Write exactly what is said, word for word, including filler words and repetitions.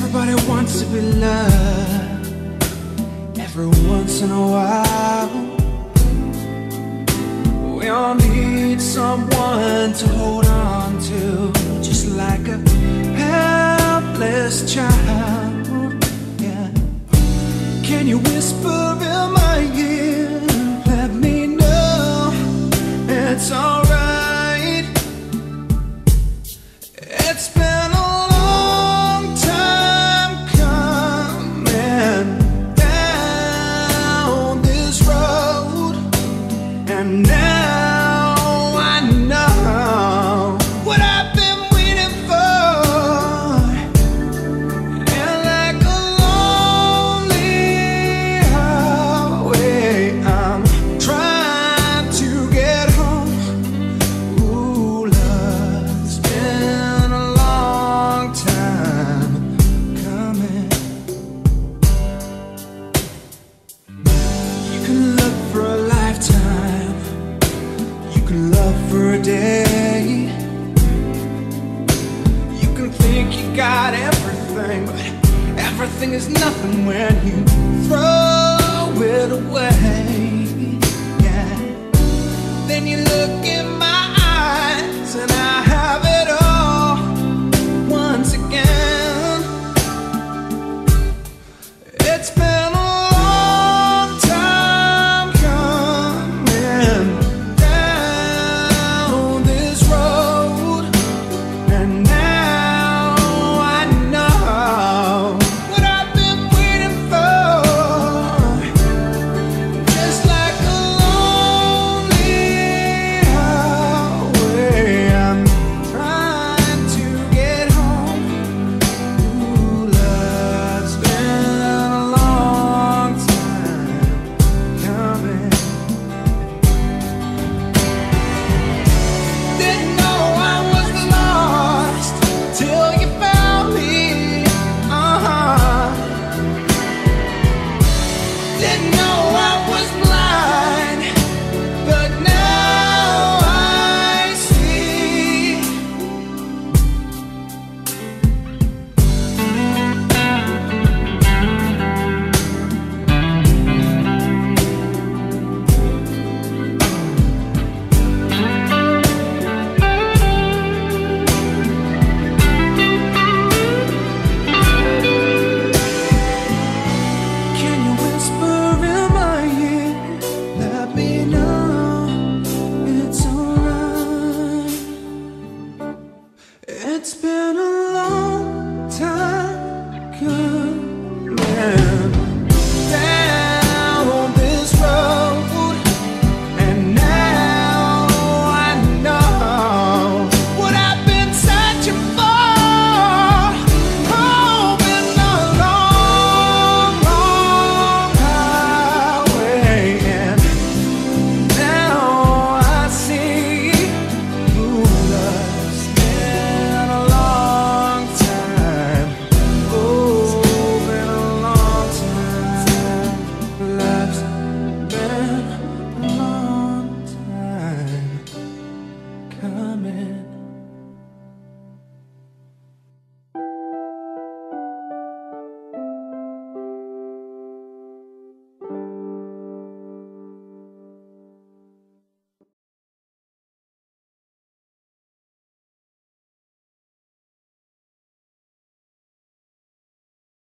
Everybody wants to be loved every once in a while. We all need someone to hold on to, just like a helpless child. Yeah. Can you whisper in my ear? Let me know it's alright. It's been a long time coming down this road, and now I know what I've been waiting for. And like a lonely highway, I'm trying to get home. Ooh, love, it's been a long time coming. You can look for a lifetime, you can love for a day. You can think you got everything, but everything is nothing when you throw it away. Yeah. Then you look in my eyes and I have it all once again. It's been a long time coming down this road, and now I know what I've been waiting for. Just like a lonely highway, I'm trying to get home. Ooh, love's been a long time coming. Didn't know I was lost till you found me. Uh-huh. Didn't know I was blind, but now I see. Can you whisper in my ear? Let me know it's alright. It's been a